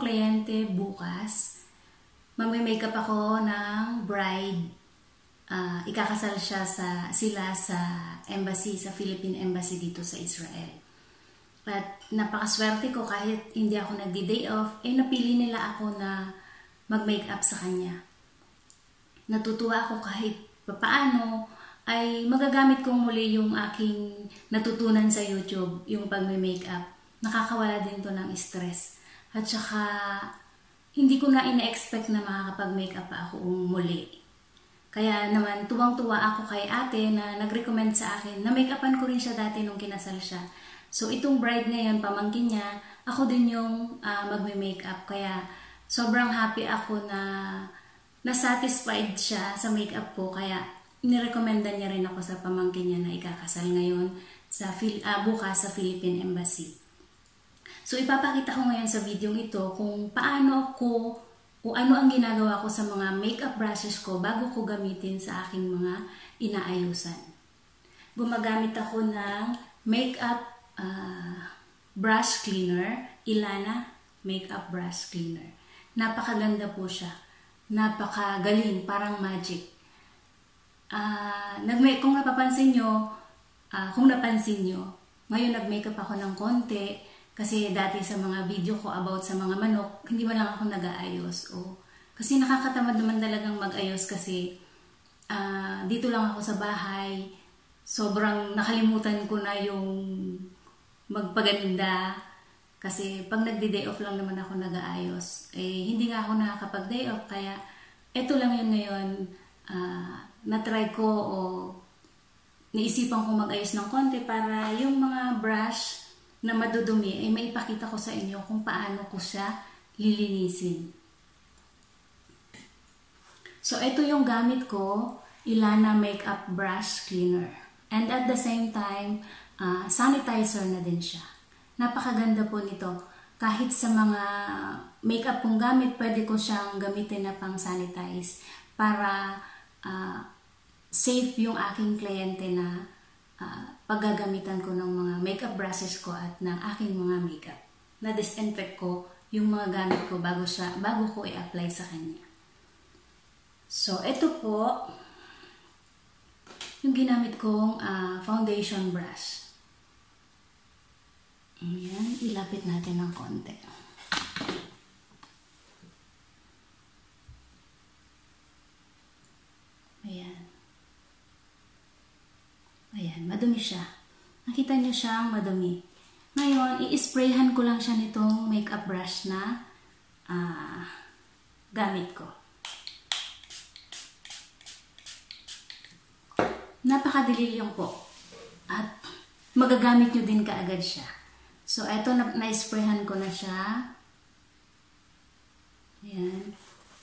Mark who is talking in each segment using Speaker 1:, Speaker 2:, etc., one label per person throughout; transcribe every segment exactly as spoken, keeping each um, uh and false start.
Speaker 1: kliyente bukas. Magme-makeup ako ng bride. Uh, ikakasal siya sa, sila sa embassy, sa Philippine Embassy dito sa Israel. At napakaswerte ko kahit hindi ako nagdi-day off, eh napili nila ako na mag-makeup sa kanya. Natutuwa ako kahit papaano ay magagamit kong muli yung aking natutunan sa YouTube, yung pag-makeup. Nakakawala din to ng stress. At saka, hindi ko na ina-expect na makakapag-makeup pa ako muli. Kaya naman, tuwang-tuwa ako kay ate na nag-recommend sa akin na make-upan ko rin siya dati nung kinasal siya. So, itong bride ngayon, pamangkin niya, ako din yung uh, magme-makeup. Kaya, sobrang happy ako na na-satisfied siya sa makeup ko. Kaya, nirekomenda niya rin ako sa pamangkin niya na ikakasal ngayon sa uh, bukas sa Philippine Embassy. So ipapakita ko ngayon sa video ito kung paano ko, kung ano ang ginagawa ko sa mga makeup brushes ko bago ko gamitin sa aking mga inaayusan. Gumagamit ako ng makeup uh, brush cleaner, Ilana makeup brush cleaner. Napakaganda po siya. Napakagaling, parang magic. Uh, nag kung napapansin nyo, uh, kung napansin nyo, ngayon nag-makeup ako ng konti kasi dati sa mga video ko about sa mga manok, hindi man lang ako nag-aayos. O, kasi nakakatamad naman talagang mag-ayos kasi uh, dito lang ako sa bahay, sobrang nakalimutan ko na yung magpaganda kasi pag nagdi-day off lang naman ako nag-aayos. Eh, hindi nga ako nakakapag-day off kaya eto lang yun ngayon. Uh, na-try ko o naisipan ko mag-ayos ng konti para yung mga brush na madudumi ay maipakita ko sa inyo kung paano ko siya lilinisin. So, ito yung gamit ko, Ilana Makeup Brush Cleaner. And at the same time, uh, sanitizer na din siya. Napakaganda po nito. Kahit sa mga makeup kong gamit, pwede ko siyang gamitin na pang sanitize para uh, safe yung aking kliyente na uh, paggagamitan ko ng mga makeup brushes ko at ng aking mga makeup. Na-disinfect ko yung mga gamit ko bago, siya, bago ko i-apply sa kanya. So, ito po yung ginamit kong uh, foundation brush. Ayan, ilapit natin ng konti. Ayan. Ayan, madumi siya. Nakita niyo siyang madumi. Ngayon, i-sprayhan ko lang siya nitong makeup brush na uh, gamit ko. Napakadali lang po. At magagamit nyo din kaagad siya. So, eto, na-sprayhan ko na siya. Ayan.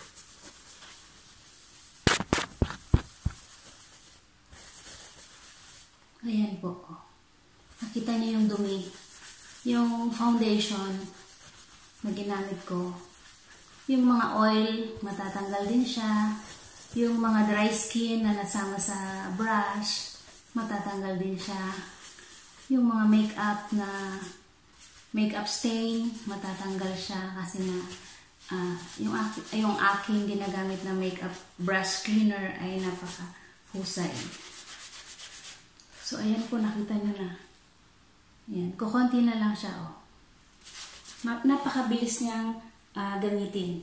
Speaker 1: Ayan po. Nakita niyo yung dumi. Yung foundation na ginamit ko. Yung mga oil, matatanggal din siya. Yung mga dry skin na nasama sa brush, matatanggal din siya. Yung mga makeup na makeup stain, matatanggal siya kasi na uh, yung, yung aking ginagamit na makeup brush cleaner ay napaka-husay. So, ayan po, nakita nyo na. Ayan, kukunti na lang siya, oh. Napakabilis niyang uh, gamitin.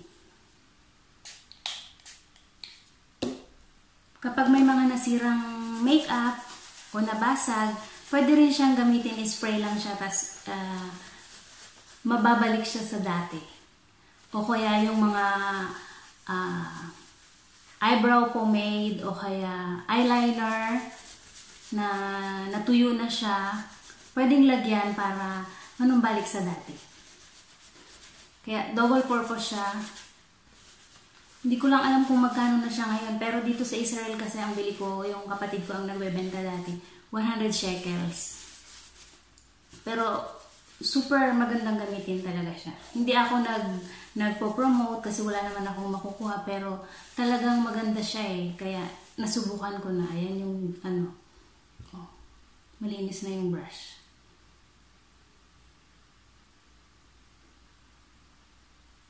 Speaker 1: Kapag may mga nasirang makeup o nabasag, pwede rin siyang gamitin, spray lang siya, tas uh, mababalik siya sa dati. O kaya yung mga uh, eyebrow pomade o kaya eyeliner na natuyo na siya, pwedeng lagyan para manumbalik sa dati. Kaya double purpose siya. Hindi ko lang alam kung magkano na siya ngayon, pero dito sa Israel kasi ang bili ko, yung kapatid ko ang nagbebenta dati, one hundred shekels. Pero super magandang gamitin talaga siya. Hindi ako nag nagpo-promote kasi wala naman akong makukuha, pero talagang maganda siya eh. Kaya nasubukan ko na. Ayan yung ano, oh, malinis na yung brush.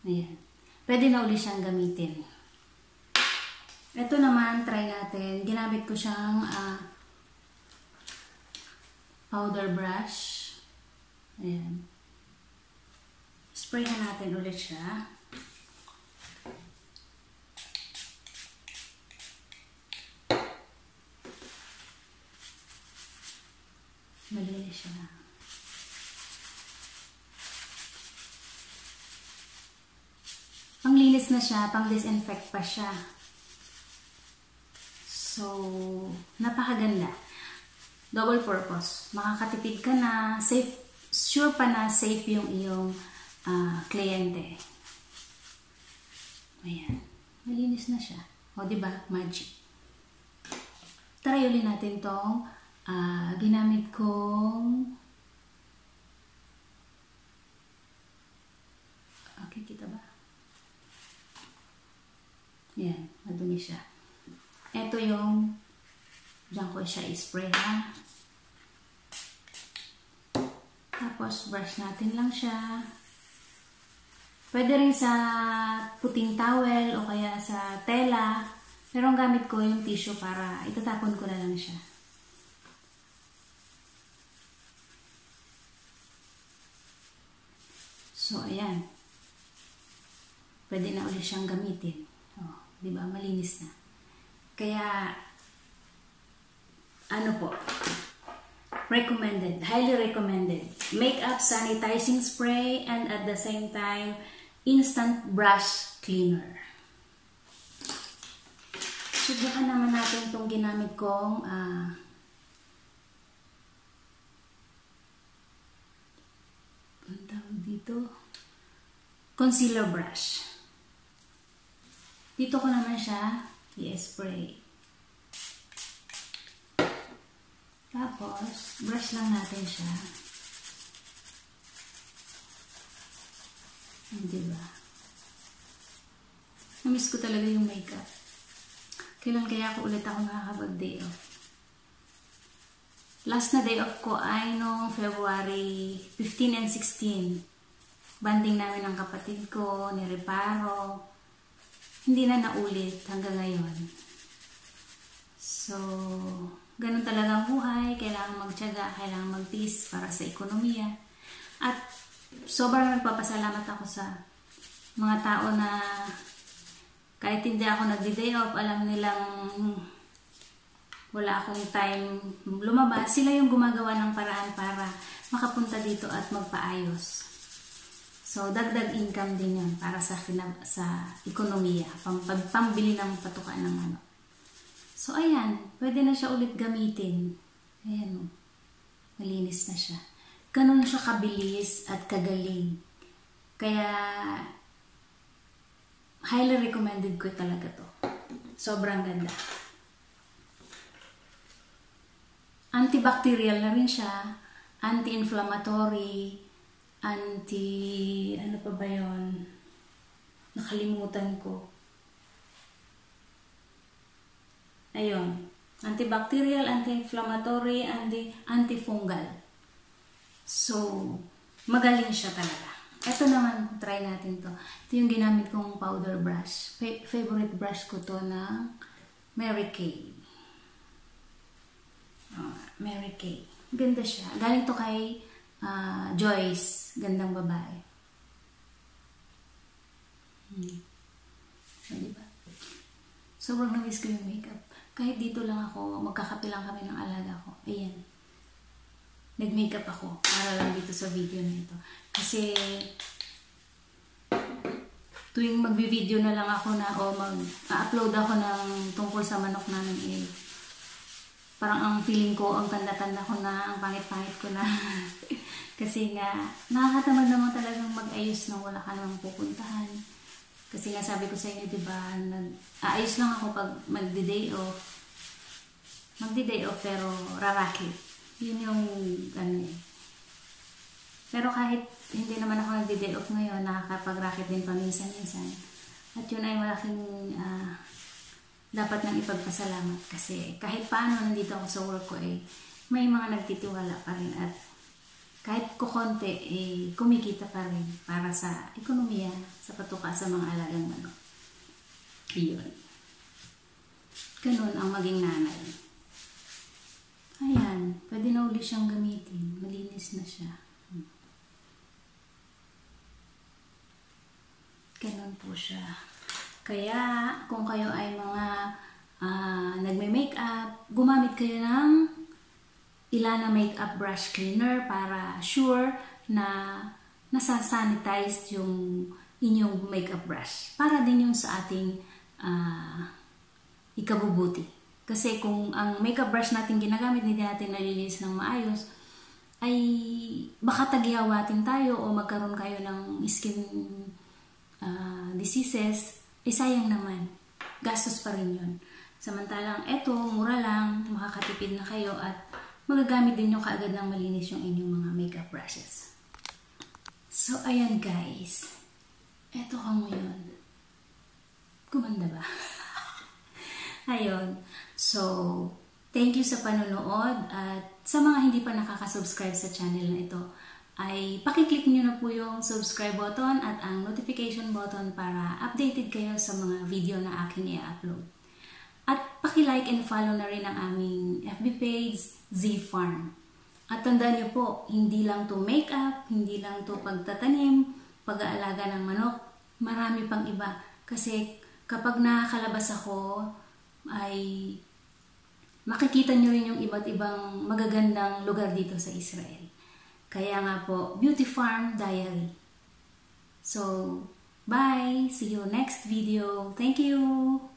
Speaker 1: Ayan. Pwede na uli siyang gamitin. Ito naman, try natin. Ginamit ko siyang uh, powder brush. Ayan. Spray na natin ulit siya. Malinis siya. Panglinis na siya, pang disinfect pa siya. So, napakaganda. Double purpose. Makakatipid ka na, safe, sure pa na safe yung iyong uh, kliyente. Ayan. Malinis na siya. O, diba? Magic. Try ulit natin tong uh, ginamit kong okay, kita ba? Ayan. Madumi siya. Ito yung diyan ko siya i-spray ha. Tapos brush natin lang siya. Pwede rin sa puting towel o kaya sa tela. Pero ang gamit ko yung tissue para itatapon ko na lang siya. So ayan. Pwede na ulit siyang gamitin. Oh, di ba? Malinis na. Kaya, ano po, recommended, highly recommended. Makeup sanitizing spray and at the same time, instant brush cleaner. Subukan naman natin itong ginamit kong uh, ang tawag dito, concealer brush. Dito ko naman siya i-spray. Tapos, brush lang natin siya. Diba? Namiss ko talaga yung makeup. Kailan kaya ako ulit ako makakapag-day off? Last na day off ko ay noong February fifteen and sixteen. Banding namin ng kapatid ko, ni Reparo. Hindi na naulit hanggang ngayon. So, ganun talaga ang buhay. Kailangan magtiyaga, kailangan magtiis para sa ekonomiya. At sobrang nagpapasalamat ako sa mga tao na kahit hindi ako nagdi-day off, alam nilang wala akong time lumabas. Sila yung gumagawa ng paraan para makapunta dito at magpaayos. So, dagdag income din yan para sa, sa ekonomiya, pang, pambili ng patuka ng ano. So, ayan, pwede na siya ulit gamitin. Ayan, malinis na siya. Ganun siya kabilis at kagaling. Kaya, highly recommended ko talaga to. Sobrang ganda. Antibacterial na rin siya, anti-inflammatory, anti, ano pa ba yun? Nakalimutan ko. Ayun. Antibacterial, anti-inflammatory, anti, antifungal. So, magaling siya talaga. Ito naman, try natin to. Ito yung ginamit kong powder brush. Fa favorite brush ko to ng Mary Kay. Oh, Mary Kay. Ganda siya. Galing to kay Uh, Joyce, gandang babae. Hmm. So, diba? Sobrang namiss ko yung makeup. Kahit dito lang ako, magkakape lang kami ng alaga ko. Ayan. Nag-makeup ako para lang dito sa video nito. Kasi tuwing magbi-video na lang ako na o mag-upload ako ng tungkol sa manok namin eh. Parang ang feeling ko, ang tanda-tanda ko na, ang pangit-pangit ko na. Kasi nga, nakakatamad naman talagang mag-ayos nang wala ka namang pupuntahan. Kasi nga sabi ko sa inyo, diba, nag-aayos lang ako pag magdi-day off. Magdi-day off pero rarakit. Yun yung, ano eh. Pero kahit hindi naman ako nagdi-day off ngayon, nakakapag-racket din paminsan-minsan. At yun ay malaking uh, dapat nang ipagpasalamat kasi kahit paano nandito ako sa work ko eh, may mga nagtitiwala pa rin at kahit kukonti, eh, kumikita pa rin para sa ekonomiya, sa patuka sa mga alagang manok. Iyon. Ganun ang maging nanay. Ayan, pwede na uli siyang gamitin. Malinis na siya. Ganun po siya. Kaya, kung kayo ay mga uh, nagme-makeup, gumamit kayo ng Ilana Makeup Brush Cleaner para sure na nasa-sanitize yung inyong makeup brush. Para din yung sa ating uh, ikabubuti. Kasi kung ang makeup brush natin ginagamit, hindi natin nalilinis ng maayos, ay baka tagyawatin tayo o magkaroon kayo ng skin uh, diseases, eh sayang naman. Gastos pa rin yun. Samantalang eto, mura lang, makakatipid na kayo at magagamit din nyo kaagad ng malinis yung inyong mga makeup brushes. So, ayan guys. Eto ka ngayon. Gumanda ba? Ayun. So, thank you sa panonood at sa mga hindi pa nakaka-subscribe sa channel na ito, ay pakiclick nyo na po yung subscribe button at ang notification button para updated kayo sa mga video na aking i-upload. At paki-like and follow na rin ang aming F B page, Z-Farm. At tandaan niyo po, hindi lang to makeup, hindi lang to pagtatanim, pag-aalaga ng manok, marami pang iba. Kasi kapag nakakalabas ako, ay makikita niyo rin yung iba't ibang magagandang lugar dito sa Israel. Kaya nga po, Beauty Farm Diary. So, bye! See you next video. Thank you!